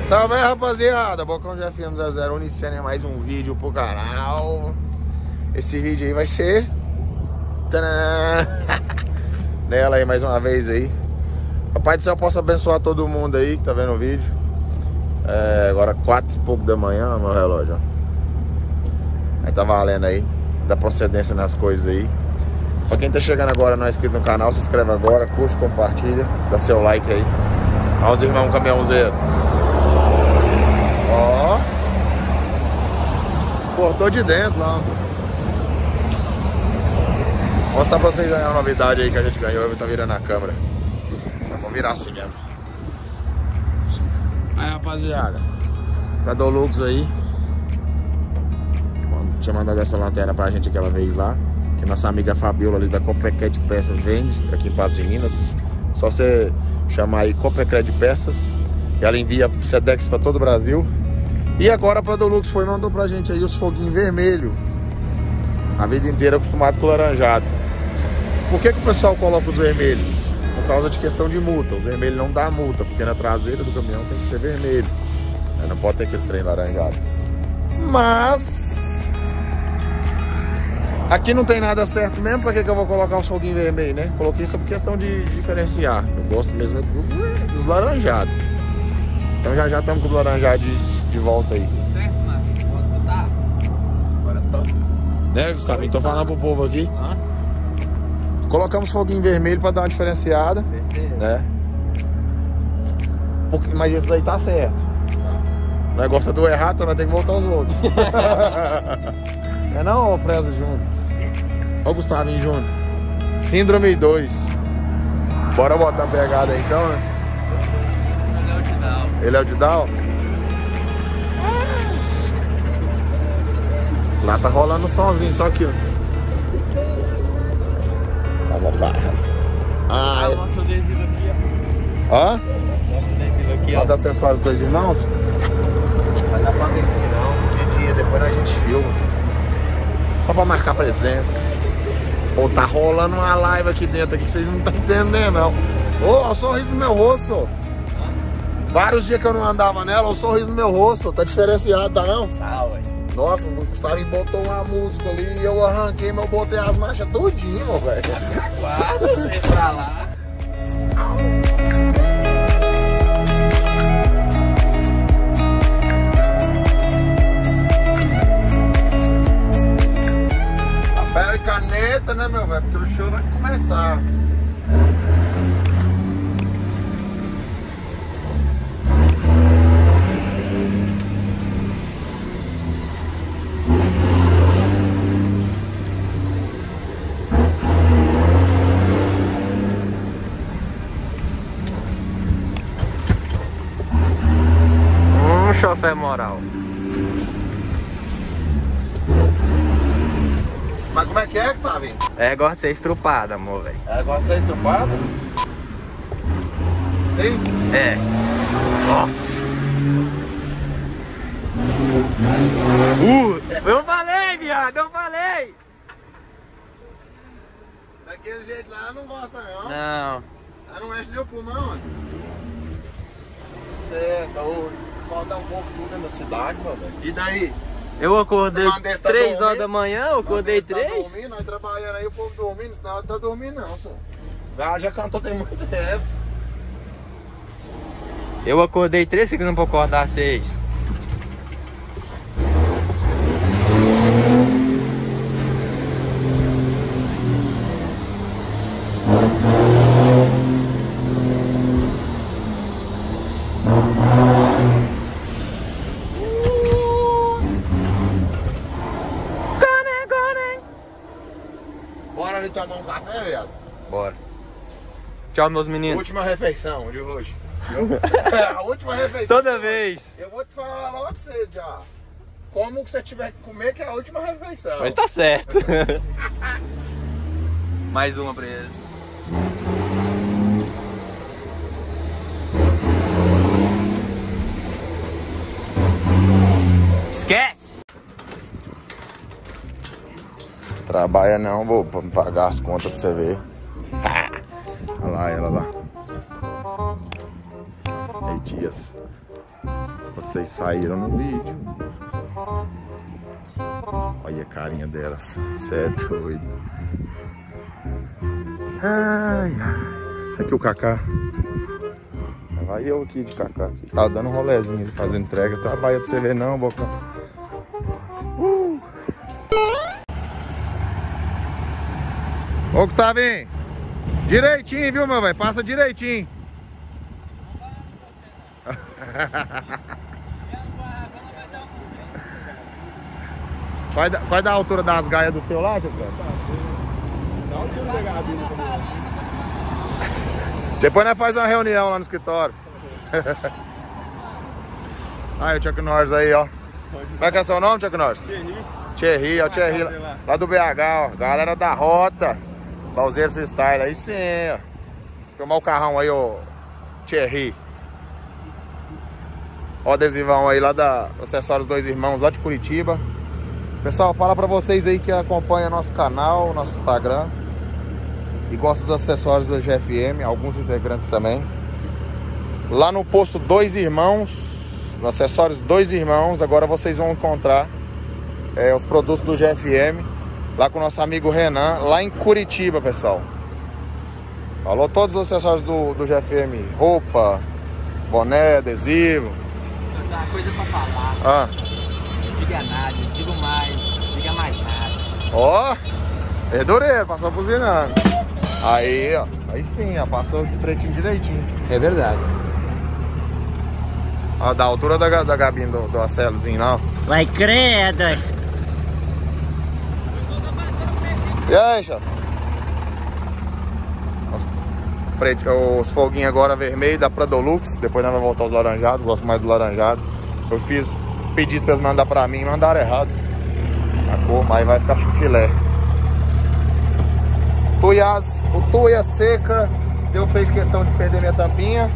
Salve aí, rapaziada, Bocão de FM001 iniciando mais um vídeo pro canal. Esse vídeo aí vai ser nela aí mais uma vez aí. Papai do céu possa abençoar todo mundo aí que tá vendo o vídeo. Agora 4 e pouco da manhã, meu relógio, ó. Aí tá valendo aí, dá procedência nas coisas aí. Pra quem tá chegando agora, não é inscrito no canal, se inscreve agora, curte, compartilha, dá seu like aí. Olha os irmãos caminhãozeiro. Ó, cortou de dentro lá. Vou mostrar pra vocês uma novidade aí que a gente ganhou. Eu vou tá virando a câmera. Vamos virar assim mesmo. Aí, rapaziada, Pedolux aí. Tinha mandado essa lanterna pra gente aquela vez lá, que nossa amiga Fabiola ali da Copecred Peças vende aqui em Patos de Minas. Só você chamar aí Copecred Peças e ela envia Sedex pra todo o Brasil. E agora a Pedolux foi e mandou pra gente aí os foguinhos vermelhos. A vida inteira acostumado com o laranjado. Por que que o pessoal coloca os vermelhos? Por causa de questão de multa. O vermelho não dá multa, porque na traseira do caminhão tem que ser vermelho. Não pode ter aquele trem laranjado. Mas aqui não tem nada certo mesmo. Pra que que eu vou colocar um foguinho vermelho, né? Coloquei só por questão de diferenciar. Eu gosto mesmo dos laranjados. Então já estamos com o laranjado de volta aí. Certo, Marcos? Pode botar? Agora tô. Né, Gustavo? Tô falando pro povo aqui. Colocamos foguinho vermelho pra dar uma diferenciada. Certeza. Né? Mas esse aí tá certo. O negócio é do errado, então nós temos que voltar os outros. Não é não, ô Fresa Júnior? Ó o Gustavinho Júnior. Síndrome 2. Bora botar a pegada aí então, né? Ele é o Didal. Ele é o Didal? Lá tá rolando um somzinho, só aqui, ó. Vamos lá. Ah, o nosso adesivo aqui, ó. Ó? Nosso adesivo aqui, ó. Bota acessórios dos irmãos. Vai dar pra ver se não. Dia, depois a gente filma. Só pra marcar presença. Pô, tá rolando uma live aqui dentro aqui que vocês não estão entendendo, não. Ô, o sorriso no meu rosto. Vários dias que eu não andava nela, o sorriso no meu rosto. Tá diferenciado, tá não? Tá, ué. Nossa, o Gustavo botou uma música ali e eu arranquei, mas eu botei as marchas tudinho, velho. Guarda vocês pra lá. Papel e caneta, né, meu velho? Porque o show vai começar. Chofé moral. Mas como é que tá vindo? É, gosta de ser estrupada, amor, velho. Gosta de ser estrupado? Sim? É. Ó. Eu falei, viado, eu falei! Daquele jeito lá ela não gosta, não. Não. Ela não enche nem o pulmão, ó. Certo, falta um pouco tudo dentro da cidade, meu velho. E daí? Eu acordei Mas desse tá 3 horas dormindo? da manhã, eu acordei Tá 3. dormindo, nós trabalhando aí, o povo dormindo, senão não tá dormindo não, senhor. O galo já cantou tem muito tempo. Eu acordei 3 segundos pra acordar 6. Bora ali tomar um café, viado? Bora. Tchau, meus meninos. Última refeição de hoje. A última refeição. Toda vez. Eu vou te falar logo pra você já. Como que você tiver que comer, que é a última refeição. Mas tá certo. Mais uma pra eles. Esquece! Trabalha não, vou pagar as contas pra você ver. Olha lá, ela lá. Ei, tias. Vocês saíram no vídeo. Olha a carinha delas. Você é doido. Ai, ai. Aqui o Cacá. Vai eu aqui de Cacá. Tá dando um rolezinho, ele fazendo entrega. Trabalha pra você ver não, Bocão. Ô, Gustavinho. Direitinho, viu, meu velho? Passa direitinho. Vai dar a altura das gaias do seu lado, Tiago? Depois nós faz uma reunião lá no escritório. Aí o Chuck Norris aí, ó. Como é que é seu nome, Chuck Norris? Thierry, ó, Thierry lá do BH, ó. Galera da Rota. Balzeiro Freestyle, aí sim, ó. Filmar o carrão aí, ó. Thierry. Ó o adesivão aí lá da Acessórios Dois Irmãos, lá de Curitiba. Pessoal, fala pra vocês aí que acompanham nosso canal, nosso Instagram. E gostam dos acessórios da GFM, alguns integrantes também. Lá no posto Dois Irmãos, no Acessórios Dois Irmãos, agora vocês vão encontrar os produtos do GFM. Lá com o nosso amigo Renan, lá em Curitiba, pessoal. Falou todos os acessórios do GFM. Roupa, boné, adesivo. Só tem uma coisa pra falar. Não diga nada, não digo mais, não diga mais nada. Ó, verdureiro, passou buzinando. Aí, ó. Aí sim, ó. Passou pretinho direitinho. É verdade. Ó, da altura da gabinha do acelozinho lá, ó. Vai credo. E aí, chefe? Os foguinhos agora vermelhos da Pradolux. Depois nós vamos voltar aos laranjados. Gosto mais do laranjado. Eu fiz pedido pra eles mandar pra mim e mandaram errado a cor, mas vai ficar filé. O tuia seca. Fez questão de perder minha tampinha.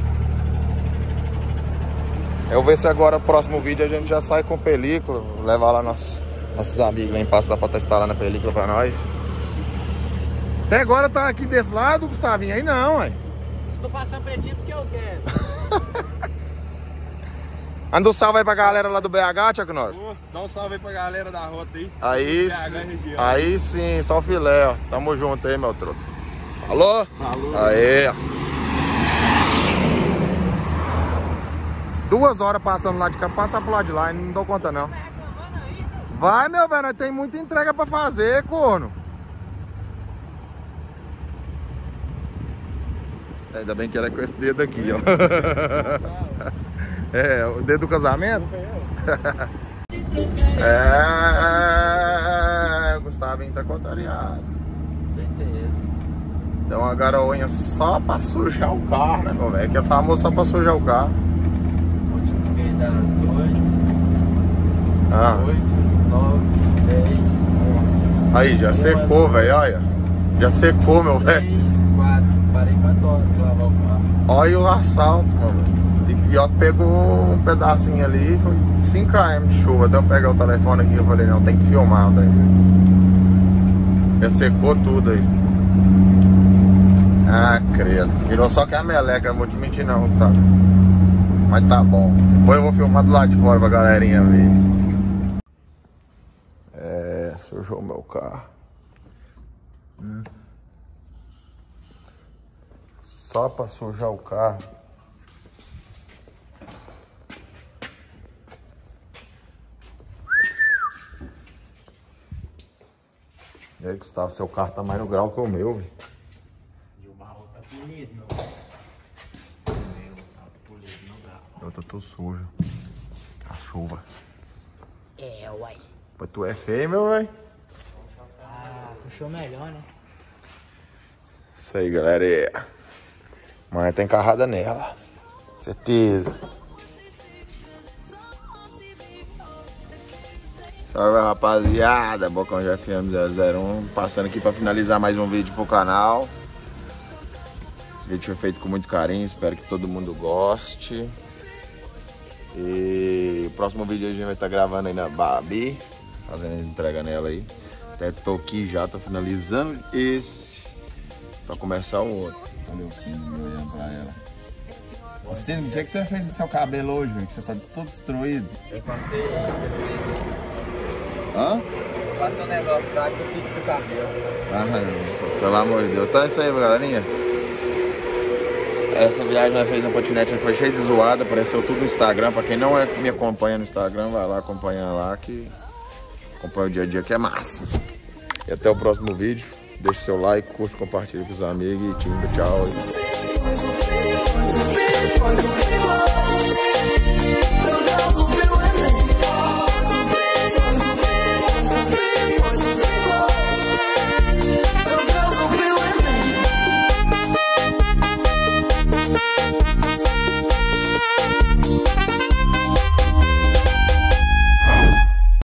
Eu vou ver se agora no próximo vídeo a gente já sai com película. Levar lá nossos amigos lá em Passo, dá pra testar lá na película pra nós. Até agora tá aqui desse lado, Gustavinho. Aí não, ué. Estou passando pretinho porque eu quero. Manda um salve aí pra galera lá do BH, Chuck Norris. Dá um salve aí pra galera da Rota aí. Aí sim, só o filé, ó. Tamo junto aí, meu truto. Falou? Falou. Aí, ó. 2 horas passando lá de cá, passar pro lado de lá e não dou conta não. Vai, meu velho, nós tem muita entrega pra fazer, corno. Ainda bem que era com esse dedo aqui, ó. É, o dedo do casamento? O Gustavinho tá contrariado. Certeza. Deu uma garoinha só pra sujar o carro, né, meu velho? Que é famoso só pra sujar o carro. Ontem eu fiquei das 8, 8, 9, 10, 11. Aí, já secou, velho, olha. Já secou, meu velho. 3, 4, parei 4 horas pra lavar o carro. Olha o asfalto, meu velho. E ó, pegou um pedacinho ali, foi 5 km de chuva. Até eu pegar o telefone aqui, eu falei, não, tem que filmar o trem. Já secou tudo aí. Ah, credo. Virou só que a meleca, eu vou te mentir não, Gustavo. Mas tá bom. Depois eu vou filmar do lado de fora pra galerinha ver. Sujou meu carro. Só pra sujar o carro. E aí, Gustavo, seu carro tá mais no grau que o meu, velho. E o barro tá polido, meu. O meu tá polido, não dá. Eu tô tudo sujo. A chuva. É, uai. Mas tu é feio, meu velho. Ah, puxou melhor, né? Isso aí, galera. Amanhã tem carrada nela. Certeza. Salve, rapaziada. Bocão GFM 001. Passando aqui pra finalizar mais um vídeo pro canal. Esse vídeo foi feito com muito carinho. Espero que todo mundo goste. E o próximo vídeo a gente vai estar gravando aí na Babi. Fazendo entrega nela aí. Até tô aqui já, tô finalizando esse. Pra começar o outro. Olha o filho olhando pra ela. Assim, o que você fez no seu cabelo hoje, velho? Que você tá todo destruído. Eu passei... Hã? Eu passei um negócio lá que fixa o cabelo. Ah, pelo amor de Deus. Então é isso aí, galerinha. Essa viagem nós fez na patinete foi cheia de zoada, apareceu tudo no Instagram. Pra quem não me acompanha no Instagram, vai lá acompanhar lá que acompanha o dia a dia que é massa. E até o próximo vídeo. Deixe seu like, curte, compartilhe com os amigos e tchau.